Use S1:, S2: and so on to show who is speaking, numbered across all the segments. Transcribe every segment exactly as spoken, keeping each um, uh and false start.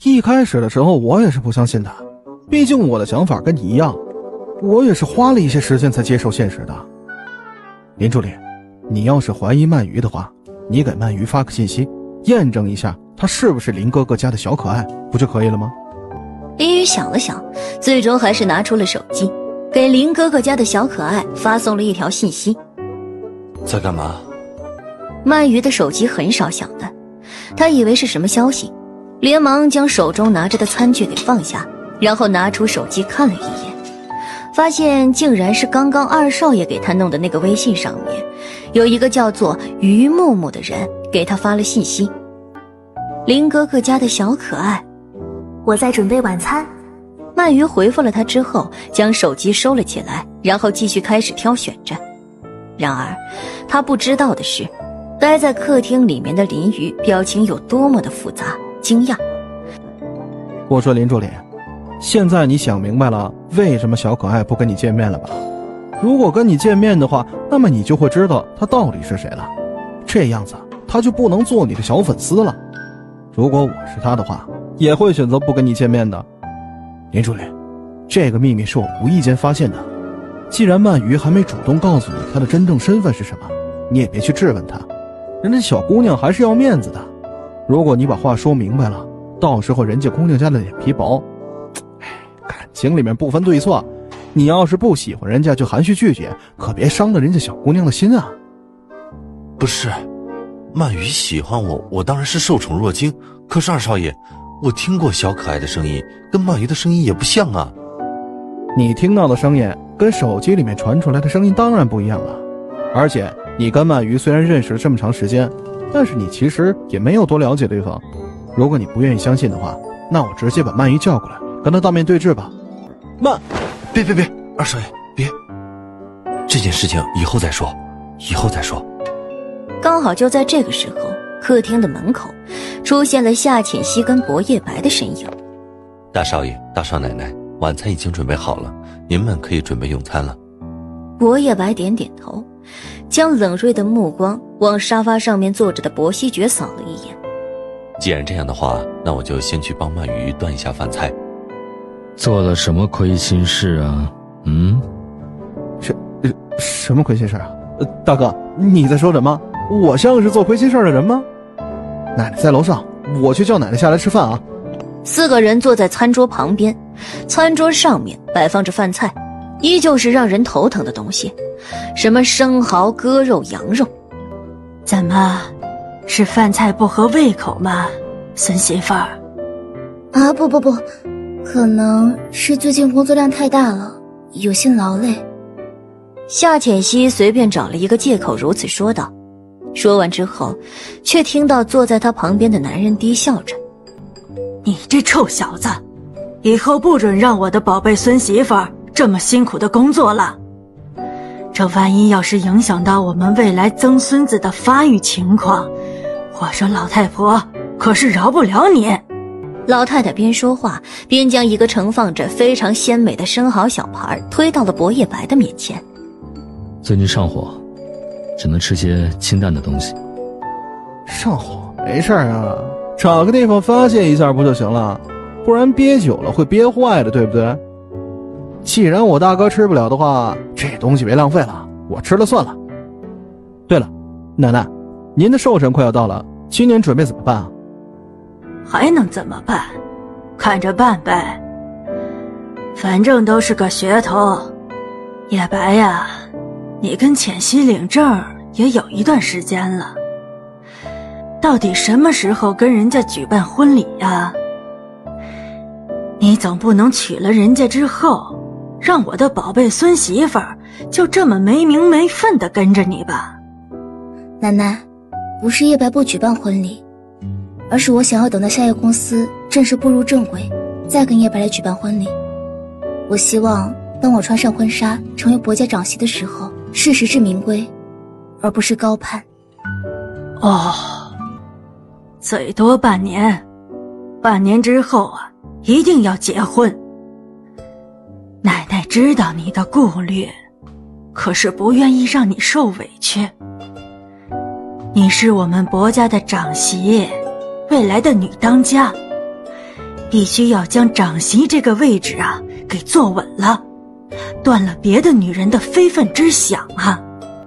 S1: 一开始的时候我也是不相信的，毕竟我的想法跟你一样，我也是花了一些时间才接受现实的。林助理，你要是怀疑鳗鱼的话，你给鳗鱼发个信息，验证一下他是不是林哥哥家的小可爱，不就可以了吗？
S2: 林雨想了想，最终还是拿出了手机，给林哥哥家的小可爱发送了一条信息。
S3: 在干嘛？
S2: 鳗鱼的手机很少响的，他以为是什么消息，连忙将手中拿着的餐具给放下，然后拿出手机看了一眼，发现竟然是刚刚二少爷给他弄的那个微信上面，有一个叫做于木木的人给他发了信息。林哥哥家的小可爱，
S4: 我在准备晚餐。
S2: 鳗鱼回复了他之后，将手机收了起来，然后继续开始挑选着。然而他不知道的是，待在客厅里面的林鱼表情有多么的复杂惊讶。
S1: 我说林助理，现在你想明白了为什么小可爱不跟你见面了吧？如果跟你见面的话，那么你就会知道他到底是谁了，这样子他就不能做你的小粉丝了。如果我是他的话，也会选择不跟你见面的。林助理，这个秘密是我无意间发现的，既然鳗鱼还没主动告诉你他的真正身份是什么，你也别去质问他，人家小姑娘还是要面子的。如果你把话说明白了，到时候人家姑娘家的脸皮薄，哎，感情里面不分对错，你要是不喜欢人家就含蓄拒绝，可别伤了人家小姑娘的心啊。
S3: 不是，鳗鱼喜欢我，我当然是受宠若惊，可是二少爷，我听过小可爱的声音，跟鳗鱼的声音也不像啊。
S1: 你听到的声音跟手机里面传出来的声音当然不一样了，而且你跟鳗鱼虽然认识了这么长时间，但是你其实也没有多了解对方。如果你不愿意相信的话，那我直接把鳗鱼叫过来，跟他当面对质吧。
S3: 鳗，别别别，二少爷别，这件事情以后再说，以后再说。
S2: 刚好就在这个时候，客厅的门口出现了夏浅溪跟薄夜白的身影。
S3: 大少爷，大少奶奶，晚餐已经准备好了，您们可以准备用餐了。
S2: 薄夜白点点头，将冷锐的目光往沙发上面坐着的薄希觉扫了一眼。
S3: 既然这样的话，那我就先去帮鳗鱼端一下饭菜。
S5: 做了什么亏心事啊？嗯？
S1: 什什么亏心事啊？呃，大哥，你在说什么？我像是做亏心事的人吗？奶奶在楼上，我去叫奶奶下来吃饭啊。
S2: 四个人坐在餐桌旁边，餐桌上面摆放着饭菜，依旧是让人头疼的东西，什么生蚝、鸽肉、羊肉。
S4: 怎么，是饭菜不合胃口吗，孙媳妇儿？
S6: 啊，不不不，可能是最近工作量太大了，有些劳累。
S2: 夏浅溪随便找了一个借口如此说道，说完之后，却听到坐在他旁边的男人低笑着：“
S4: 你这臭小子，以后不准让我的宝贝孙媳妇儿这么辛苦的工作了。这万一要是影响到我们未来曾孙子的发育情况，我说老太婆可是饶不了你。”
S2: 老太太边说话边将一个盛放着非常鲜美的生蚝小盘推到了薄夜白的面前。
S5: 最近上火，只能吃些清淡的东西。
S1: 上火没事啊，找个地方发泄一下不就行了，不然憋久了会憋坏的，对不对？既然我大哥吃不了的话，这东西别浪费了，我吃了算了。对了，奶奶，您的寿辰快要到了，今年准备怎么办啊？
S4: 还能怎么办？看着办呗，反正都是个噱头。叶白呀，你跟浅溪领证也有一段时间了，到底什么时候跟人家举办婚礼呀？你总不能娶了人家之后，让我的宝贝孙媳妇儿就这么没名没分的跟着你吧？
S6: 奶奶，不是叶白不举办婚礼，而是我想要等到下业公司正式步入正轨，再跟叶白来举办婚礼。我希望当我穿上婚纱成为薄家长媳的时候，是实至名归，而不是高攀。
S4: 哦，最多半年，半年之后啊，一定要结婚。奶奶知道你的顾虑，可是不愿意让你受委屈。你是我们薄家的长媳，未来的女当家， 必须要将长媳这个位置啊给坐稳了，断了别的女人的非分之想啊。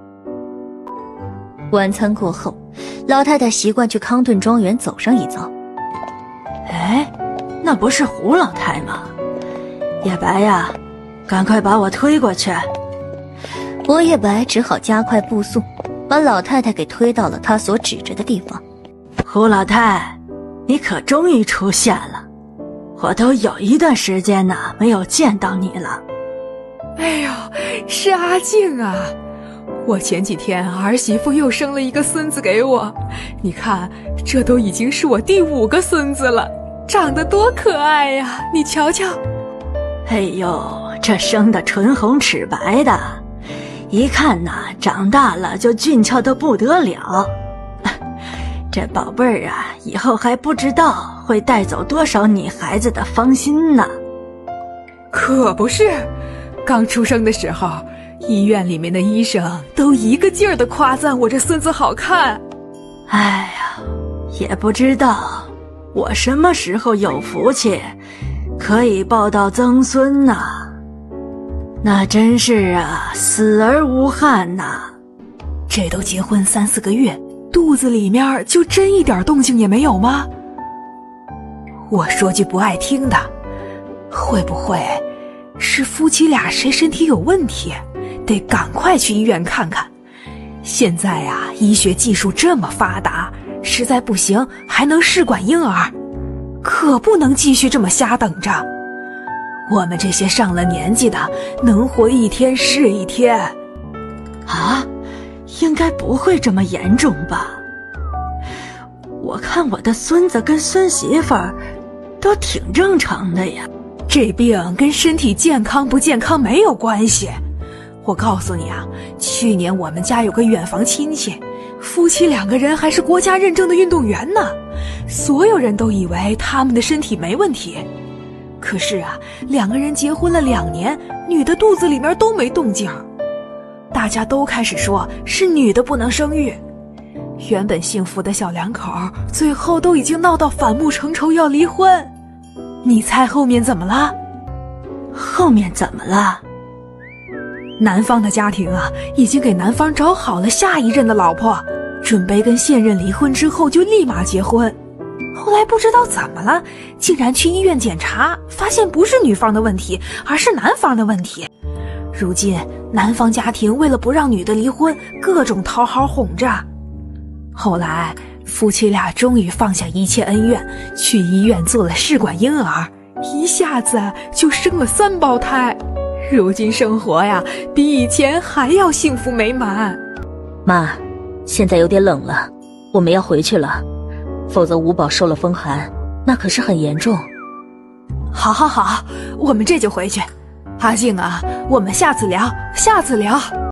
S2: 晚餐过后，老太太习惯去康顿庄园走上一遭。
S4: 哎，那不是胡老太吗？叶白呀，赶快把我推过去。
S2: 薄叶白只好加快步速，把老太太给推到了他所指着的地方。
S4: 胡老太，你可终于出现了，我都有一段时间呢没有见到你了。
S7: 哎呦，是阿静啊！我前几天儿媳妇又生了一个孙子给我，你看，这都已经是我第五个孙子了，长得多可爱呀！你瞧瞧。
S4: 哎呦，这生的唇红齿白的，一看呐，长大了就俊俏的不得了。这宝贝儿啊，以后还不知道会带走多少你孩子的芳心呢。
S7: 可不是，刚出生的时候，医院里面的医生都一个劲儿地夸赞我这孙子好看。
S4: 哎呀，也不知道我什么时候有福气可以抱到曾孙呢？那真是啊，死而无憾呐。
S7: 这都结婚三四个月，肚子里面就真一点动静也没有吗？我说句不爱听的，会不会是夫妻俩谁身体有问题，得赶快去医院看看？现在啊，医学技术这么发达，实在不行还能试管婴儿，可不能继续这么瞎等着。我们这些上了年纪的，能活一天是一天。
S4: 啊，应该不会这么严重吧？我看我的孙子跟孙媳妇儿都挺正常的呀。
S7: 这病跟身体健康不健康没有关系。我告诉你啊，去年我们家有个远房亲戚，夫妻两个人还是国家认证的运动员呢，所有人都以为他们的身体没问题。可是啊，两个人结婚了两年，女的肚子里面都没动静，大家都开始说是女的不能生育。原本幸福的小两口，最后都已经闹到反目成仇要离婚。你猜后面怎么了？
S4: 后面怎么了？
S7: 男方的家庭啊，已经给男方找好了下一任的老婆，准备跟现任离婚之后就立马结婚。后来不知道怎么了，竟然去医院检查，发现不是女方的问题，而是男方的问题。如今男方家庭为了不让女的离婚，各种讨好哄着。后来夫妻俩终于放下一切恩怨，去医院做了试管婴儿，一下子就生了三胞胎。如今生活呀，比以前还要幸福美满。
S8: 妈，现在有点冷了，我们要回去了，否则五宝受了风寒，那可是很严重。
S7: 好好好，我们这就回去。阿静啊，我们下次聊，下次聊。